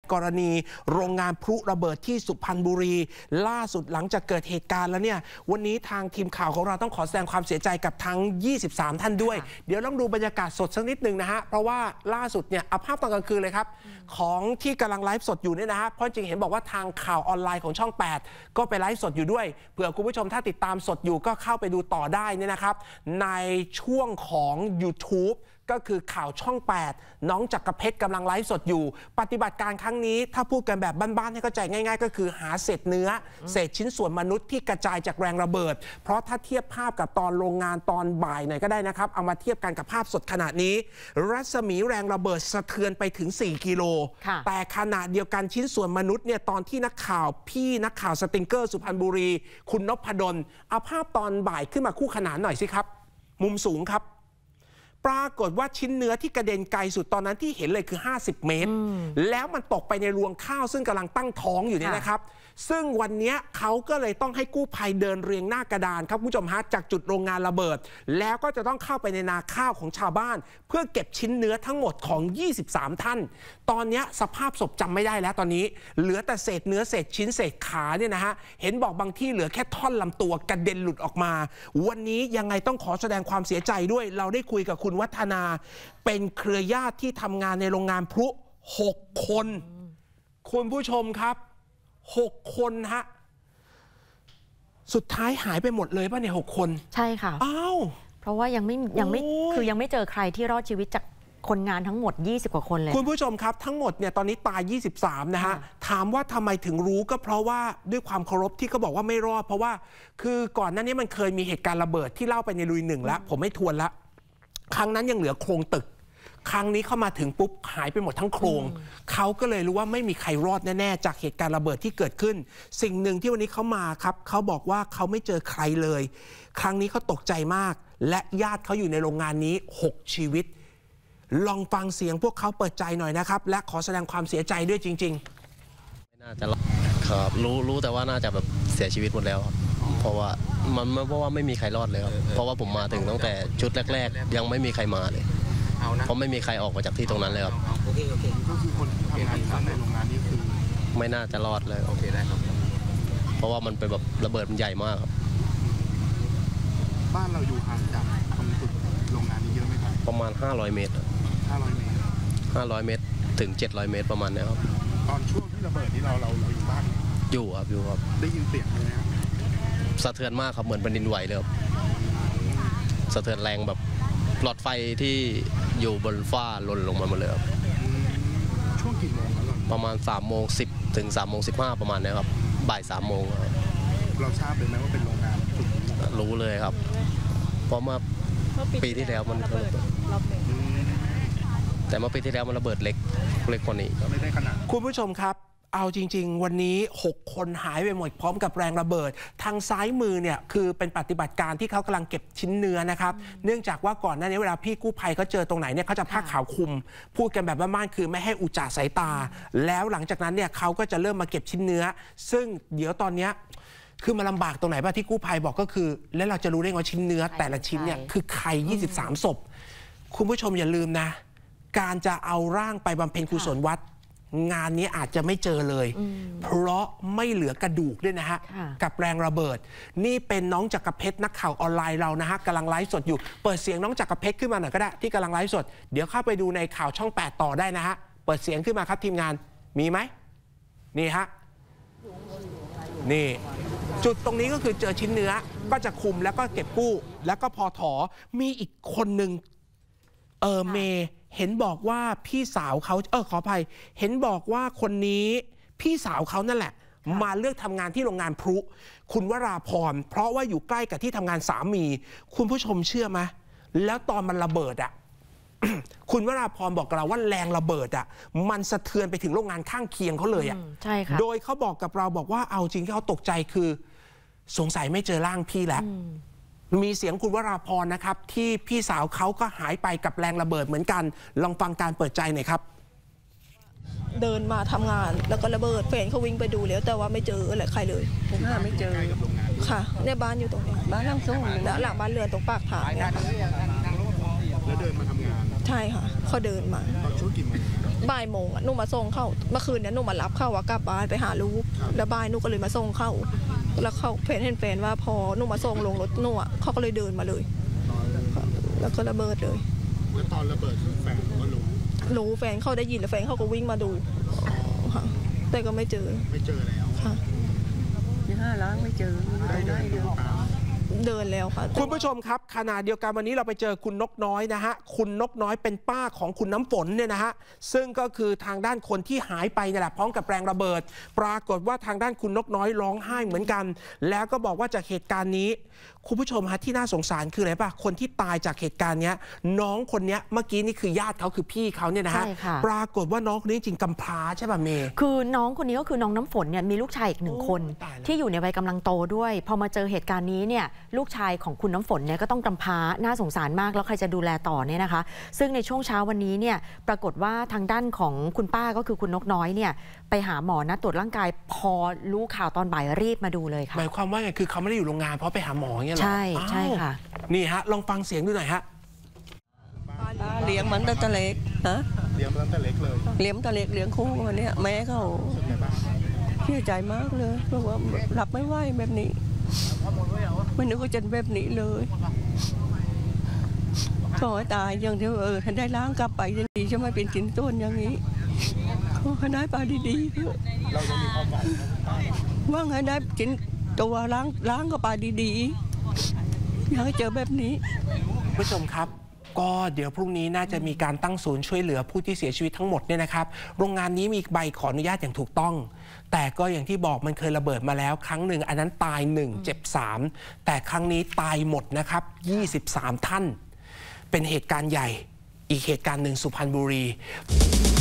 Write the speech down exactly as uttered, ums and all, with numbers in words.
กรณีโรงงานพลุระเบิดที่สุพรรณบุรีล่าสุดหลังจากเกิดเหตุการณ์แล้วเนี่ยวันนี้ทางทีมข่าวของเราต้องขอแสดงความเสียใจกับทั้งยี่สิบสามท่านด้วยเดี๋ยวลองดูบรรยากาศสดสักนิดนึงนะฮะเพราะว่าล่าสุดเนี่ยเอาภาพตอนกลางคืนเลยครับของที่กำลังไลฟ์สดอยู่เนี่ยนะฮะเพราะจริงเห็นบอกว่าทางข่าวออนไลน์ของช่องแปดก็ไปไลฟ์สดอยู่ด้วยเผื่อคุณผู้ชมถ้าติดตามสดอยู่ก็เข้าไปดูต่อได้เนี่ยนะครับในช่วงของ YouTubeก็คือข่าวช่องแปดน้องจักรเพชรกำลังไลฟ์สดอยู่ปฏิบัติการครั้งนี้ถ้าพูดกันแบบบ้านๆให้เข้าใจง่ายๆก็คือหาเศษเนื้อเศษชิ้นส่วนมนุษย์ที่กระจายจากแรงระเบิดเพราะถ้าเทียบภาพกับตอนโรงงานตอนบ่ายหน่อยก็ได้นะครับเอามาเทียบกันกับภาพสดขณะนี้รัศมีแรงระเบิดสะเทือนไปถึงสี่กิโลแต่ขณะเดียวกันชิ้นส่วนมนุษย์เนี่ยตอนที่นักข่าวพี่นักข่าวสติงเกอร์สุพรรณบุรีคุณนพดลเอาภาพตอนบ่ายขึ้นมาคู่ขนานหน่อยสิครับมุมสูงครับปรากฏว่าชิ้นเนื้อที่กระเด็นไกลสุดตอนนั้นที่เห็นเลยคือห้าสิบเมตรแล้วมันตกไปในรวงข้าวซึ่งกำลังตั้งท้องอยู่เนี่ยนะครับซึ่งวันนี้เขาก็เลยต้องให้กู้ภัยเดินเรียงหน้ากระดานครับคุณผู้ชมฮะจากจุดโรงงานระเบิดแล้วก็จะต้องเข้าไปในนาข้าวของชาวบ้านเพื่อเก็บชิ้นเนื้อทั้งหมดของยี่สิบสามท่านตอนนี้สภาพศพจำไม่ได้แล้วตอนนี้เหลือแต่เศษเนื้อเศษชิ้นเศษขาเนี่ยนะฮะเห็นบอกบางที่เหลือแค่ท่อนลำตัวกระเด็นหลุดออกมาวันนี้ยังไงต้องขอแสดงความเสียใจด้วยเราได้คุยกับคุณวัฒนาเป็นเครือญาติที่ทำงานในโรงงานพลุหกคนคุณผู้ชมครับหกคนฮะสุดท้ายหายไปหมดเลยป่ะเนี่ยหกคนใช่ค่ะอ้าวเพราะว่ายังไม่ยังไม่คือยังไม่เจอใครที่รอดชีวิตจากคนงานทั้งหมดยี่สิบกว่าคนเลยคุณผู้ชมครับทั้งหมดเนี่ยตอนนี้ตายยี่สิบสามนะฮะถามว่าทำไมถึงรู้ก็เพราะว่าด้วยความเคารพที่เขาบอกว่าไม่รอดเพราะว่าคือก่อนหน้านี้มันเคยมีเหตุการณ์ระเบิดที่เล่าไปในลุยหนึ่งแล้วผมไม่ทวนละครั้งนั้นยังเหลือโครงตึกครั้งนี้เข้ามาถึงปุ๊บหายไปหมดทั้งโครงเขาก็เลยรู้ว่าไม่มีใครรอดแน่ๆจากเหตุการณ์ระเบิดที่เกิดขึ้นสิ่งหนึ่งที่วันนี้เขามาครับเขาบอกว่าเขาไม่เจอใครเลยครั้งนี้เขาตกใจมากและญาติเขาอยู่ในโรงงานนี้หกชีวิตลองฟังเสียงพวกเขาเปิดใจหน่อยนะครับและขอแสดงความเสียใจด้วยจริงๆไม่น่าจะรอดครับรู้รู้แต่ว่าน่าจะแบบเสียชีวิตหมดแล้วครับเพราะว่ามันเพราะว่าไม่มีใครรอดเลยครับเพราะว่าผมมาถึงตั้งแต่ชุดแรกๆยังไม่มีใครมาเลยเพราะไม่มีใครออกมาจากที่ตรงนั้นเลยครับโอเคโอเคก็คือคนที่ทำงานในโรงงานนี้คือไม่น่าจะรอดเลยโอเคได้ครับเพราะว่ามันเป็นแบบระเบิดมันใหญ่มากครับบ้านเราอยู่ห่างจากตรงจุดโรงงานนี้เยอะไหมครับประมาณห้าร้อยเมตรห้าร้อยเมตรห้าร้อยเมตรถึงเจ็ดร้อยเมตรประมาณนี้ครับตอนช่วงที่ระเบิดนี่เราเราเราอยู่บ้านอยู่ครับอยู่ครับได้ยินเสียงเลยนะครับสะเทือนมากครับเหมือนแผ่นดินไหวเลยครับสะเทือนแรงแบบหลอดไฟที่อยู่บนฟ้าหล่นลงมาหมดเลยครับช่วงกี่โมงครับประมาณสามโมงสิบถึงสามโมงสิบห้าประมาณนี้ครับบ่ายสามโมงเราทราบเลยไหมว่าเป็นโรงงานรู้เลยครับเพราะเมื่อปีที่แล้วมันระเบิดรอบหนึ่งแต่เมื่อปีที่แล้วมันระเบิดเล็กเล็กกว่านี้ไม่ได้ขนาดคุณผู้ชมครับเอาจริงๆวันนี้หกคนหายไปหมดพร้อมกับแรงระเบิดทางซ้ายมือเนี่ยคือเป็นปฏิบัติการที่เขากำลังเก็บชิ้นเนื้อนะครับเนื่องจากว่าก่อนหน้านี้เวลาพี่กู้ภัยเขาเจอตรงไหนเนี่ยเขาจะผ้าขาวคลุมพูดกันแบบบ้านๆคือไม่ให้อุจจาสายตาแล้วหลังจากนั้นเนี่ยเขาก็จะเริ่มมาเก็บชิ้นเนื้อซึ่งเดี๋ยวตอนนี้คือมันลำบากตรงไหนบ้างที่กู้ภัยบอกก็คือแล้วเราจะรู้ได้ว่าชิ้นเนื้อแต่ละชิ้นเนี่ยคือใครยี่สิบสามศพคุณผู้ชมอย่าลืมนะการจะเอาร่างไปบำเพ็ญกุศลวัดงานนี้อาจจะไม่เจอเลยเพราะไม่เหลือกระดูกด้วยนะฮะกับแรงระเบิดนี่เป็นน้องจักรเพชรนักข่าวออนไลน์เรานะฮะกำลังไลฟ์สดอยู่เปิดเสียงน้องจักรเพชรขึ้นมาหน่อยก็ได้ที่กำลังไลฟ์สดเดี๋ยวเข้าไปดูในข่าวช่องแปดต่อได้นะฮะเปิดเสียงขึ้นมาครับทีมงานมีไหมนี่ฮะนี่จุดตรงนี้ก็คือเจอชิ้นเนื้อก็จะคุมแล้วก็เก็บกู้แล้วก็พอถอมีอีกคนหนึ่งเออเมย์เห็นบอกว่าพี่สาวเขาเออขออภัยเห็นบอกว่าคนนี้พี่สาวเขานั่นแหละมาเลือกทำงานที่โรงงานพลุคุณวราพรเพราะว่าอยู่ใกล้กับที่ทำงานสามีคุณผู้ชมเชื่อไหมแล้วตอนมันระเบิดอ่ะ คุณวราพรบอกเราว่าแรงระเบิดอ่ะมันสะเทือนไปถึงโรงงานข้างเคียงเขาเลยอ่ะใช่ค่ะโดยเขาบอกกับเราบอกว่าเอาจริงที่เขาตกใจคือสงสัยไม่เจอร่างพี่แล้วมีเสียงคุณวราพรนะครับที่พี่สาวเขาก็หายไปกับแรงระเบิดเหมือนกันลองฟังการเปิดใจหน่อยครับเดินมาทำงานแล้วก็ระเบิดแฟนเขาวิ่งไปดูแล้วแต่ว่าไม่เจออะไรใครเลยผมหาไม่เจอค่ะเนี่ยบ้านอยู่ตรงนี้บ้านหลังสูงแล้วหลังบ้านเรือนตรงปากทางเนี่ยแล้วเดินมาทำงานใช่ค่ะเขาเดินมาตอนช่วงกี่โมงบ่ายโมงหนูมาส่งเข้าเมื่อคืนเนี้ยหนูมารับเข้าว่ากลับบ้านไปหาลูกแล้วบ่ายหนูก็เลยมาส่งเข้าแล้วเขาแฟนเห็นแฟนว่าพอหนูมาส่งลงรถหนูเขาก็เลยเดินมาเลยแล้วก็ระเบิดเลยแล้วตอนระเบิดแฟนก็รู้รู้แฟนเขาได้ยินแล้วแฟนเขาก็วิ่งมาดูค่ะแต่ก็ไม่เจอไม่เจอแล้วค่ะยี่ห้าล้างไม่เจอไม่ได้เดินตามเดินแล้วค่ะคุณผู้ชมครับขณะเดียวกันวันนี้เราไปเจอคุณนกน้อยนะฮะคุณนกน้อยเป็นป้าของคุณน้ำฝนเนี่ยนะฮะซึ่งก็คือทางด้านคนที่หายไปนี่แหละพร้อมกับแรงระเบิดปรากฏว่าทางด้านคุณนกน้อยร้องไห้เหมือนกันแล้วก็บอกว่าจากเหตุการณ์นี้คุณผู้ชมฮะที่น่าสงสารคืออะไรป่ะคนที่ตายจากเหตุการณ์นี้น้องคนนี้เมื่อกี้นี่คือญาติเขาคือพี่เขาเนี่ยนะฮะปรากฏว่าน้องคนนี้จริงกำพร้าใช่ป่ะเมย์คือน้องคนนี้ก็คือน้องน้ำฝนเนี่ยมีลูกชายอีกหนึ่งคนที่อยู่ในวัยกำลังโตด้วยพอมาเจอเหตุการณ์นี้เนี่ยลูกชายของคุณน้ำฝนเนี่ยก็ต้องกำพร้าน่าสงสารมากแล้วใครจะดูแลต่อเนี่ยนะคะซึ่งในช่วงเช้าวันนี้เนี่ยปรากฏว่าทางด้านของคุณป้าก็คือคุณนกน้อยเนี่ยไปหาหมอนะตรวจร่างกายพอรู้ข่าวตอนบ่ายรีบมาดูเลยค่ะหมายความว่าไงคือเขาไม่ได้อยู่โรงงานเพราะไปหาหมอเงี้ยหรอใช่ใช่ค่ะนี่ฮะลองฟังเสียงดูหน่อยฮะเลี้ยงมันตั้งแต่เล็กฮะเลี้ยงมันตั้งแต่เล็กเลยเลี้ยงตั้งแต่เล็กเลี้ยงคู่วันนี้แม่เขาเสียใจมากเลยเพราะว่ารับไม่ไหวแบบนี้ไม่นึกว่าจะแบบนี้เลยขอให้ตายอย่างที่เออท่านได้ล้างกลับไปยังดีจะไม่เป็นชิ้นต้นอย่างนี้ขอให้ได้ปลาดีๆเถอะเรายังมีความหวังว่างให้ได้ชิ้นตัวล้างล้างกับปลาดีๆอยากให้เจอแบบนี้ผู้ชมครับก็เดี๋ยวพรุ่งนี้น่าจะมีการตั้งศูนย์ช่วยเหลือผู้ที่เสียชีวิตทั้งหมดเนี่ยนะครับโรงงานนี้มีใบขออนุญาตอย่างถูกต้องแต่ก็อย่างที่บอกมันเคยระเบิดมาแล้วครั้งหนึ่งอันนั้นตายหนึ่งเจ็บสามแต่ครั้งนี้ตายหมดนะครับยี่สิบสามท่านเป็นเหตุการณ์ใหญ่อีกเหตุการณ์หนึ่งสุพรรณบุรี